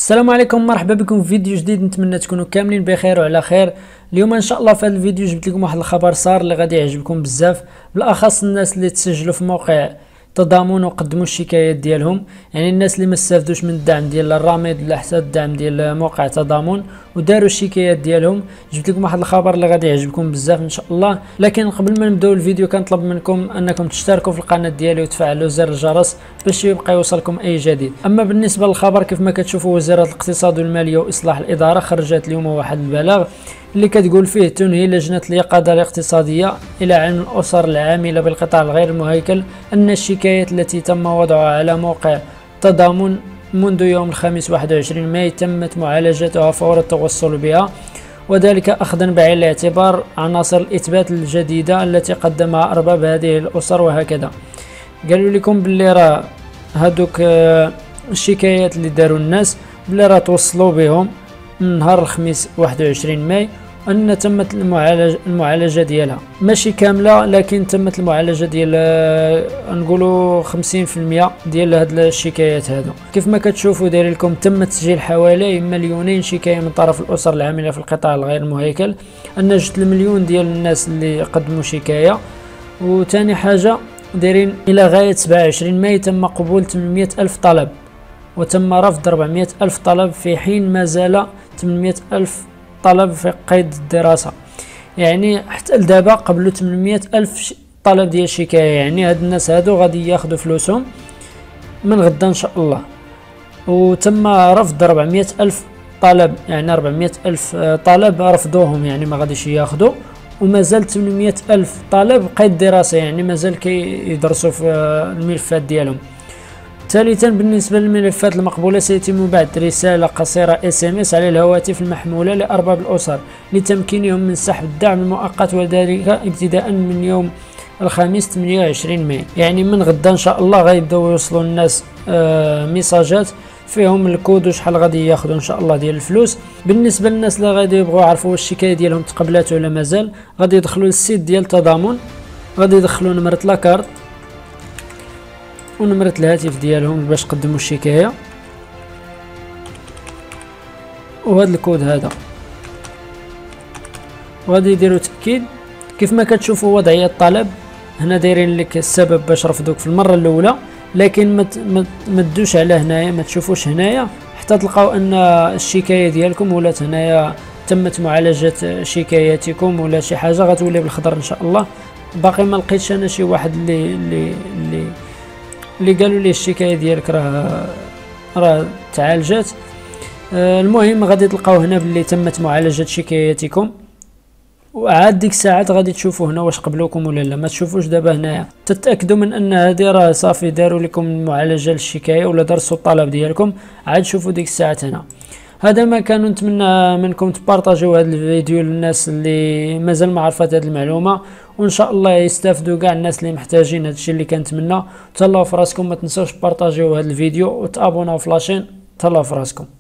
السلام عليكم، مرحبا بكم في فيديو جديد. نتمنى تكونوا كاملين بخير وعلى خير. اليوم ان شاء الله في هذا الفيديو جبت لكم واحد الخبر صار اللي غادي يعجبكم بزاف، بالاخص الناس اللي تسجلوا في موقع تضامن وقدموا الشكايات ديالهم، يعني الناس اللي ما استافدوش من الدعم ديال الرامد ولا حتى الدعم ديال موقع تضامن وداروا الشكايات ديالهم. جبت لكم واحد الخبر اللي غادي يعجبكم بزاف ان شاء الله. لكن قبل ما نبداو الفيديو كنطلب منكم انكم تشتركوا في القناه ديالي وتفعلوا زر الجرس باش يبقى يوصلكم اي جديد. اما بالنسبه للخبر، كيف ما كتشوفوا وزاره الاقتصاد والماليه واصلاح الاداره خرجت اليوم واحد البلاغ اللي كتقول فيه تنهي لجنة اليقظة الاقتصادية إلى علم الأسر العاملة بالقطاع الغير المهيكل أن الشكايات التي تم وضعها على موقع تضامن منذ يوم الخميس 21 ماي تمت معالجتها فور التوصل بها، وذلك أخذا بعين الاعتبار عناصر الإثبات الجديدة التي قدمها أرباب هذه الأسر. وهكذا قالوا لكم باللي راه هادوك الشكايات اللي داروا الناس باللي راه توصلوا بهم من نهار الخميس 21 ماي، أن تمت المعالجة ديالها ماشي كاملة، لكن تمت المعالجة ديال نقولوا 50% ديال هاد الشكايات هادو. كيف ما كتشوفوا داير لكم تم تسجيل حوالي 2,000,000 شكاية من طرف الأسر العاملة في القطاع الغير المهيكل، أن جت المليون ديال الناس اللي قدموا شكاية. وثاني حاجة دايرين إلى غاية 27 ماي تم قبول 800,000 طلب وتم رفض 400,000 طلب، في حين ما زال 800,000 طلب في قيد الدراسة. يعني حتى لدابا قبلوا 800,000 طلب ديال الشكاية، يعني هاد الناس هادو غادي ياخدوا فلوسهم من غدا ان شاء الله. وتم رفض 400,000 طلب، يعني 400,000 طلب رفضوهم، يعني ما غاديش ياخدوا، ومازال 800,000 طالب قيد دراسة، يعني مازال كيدرسوا في الملفات ديالهم. ثالثا، بالنسبة للملفات المقبولة سيتم بعث رسالة قصيرة SMS على الهواتف المحمولة لأرباب الأسر لتمكينهم من سحب الدعم المؤقت، وذلك ابتداء من يوم الخميس 28 ماي. يعني من غدا إن شاء الله غيبداو يوصلوا الناس ميساجات فيهم الكود وشحال غادي ياخذوا إن شاء الله ديال الفلوس. بالنسبة للناس اللي غادي يبغوا يعرفوا واش الشكاية ديالهم تقبلات ولا مازال، غادي يدخلوا للسيت ديال تضامن، غادي يدخلوا نمرة لاكارت ونمرة الهاتف ديالهم باش قدموا الشكاية، وهذا الكود هذا، وغادي يديروا تأكيد. كيف ما كتشوفوا وضعية الطلب هنا دايرين لك السبب باش رفضوك في المرة الأولى، لكن ما تدوش على هنايا، ما تشوفوش هنايا حتى تلقاو أن الشكاية ديالكم ولات هنايا تمت معالجة شكاياتكم ولا شي حاجة، غتولي بالخضر إن شاء الله. باقي ما لقيتش أنا شي واحد اللي قالوا لي الشكايه ديالك راه تعالجات. المهم غادي تلقاو هنا باللي تمت معالجه شكاياتكم، وعاد ديك الساعات غادي تشوفوا هنا واش قبلوكم ولا لا. ما تشوفوش دابا هنايا، تتاكدوا من ان هذه راه صافي داروا لكم معالجه للشكايه ولا درسوا الطلب ديالكم، عاد شوفوا ديك الساعات هنا. هذا ما كان، نتمنى منكم تبارطاجيو هذا الفيديو للناس اللي مازال ما عرفت هذه المعلومه، وان شاء الله يستافدوا كاع الناس اللي محتاجين هذا الشيء اللي كنتمنى. تهلاو في راسكم، ما تنساوش تبارطاجيو هذا الفيديو وتابوناو في لاشين. تهلاو في راسكم.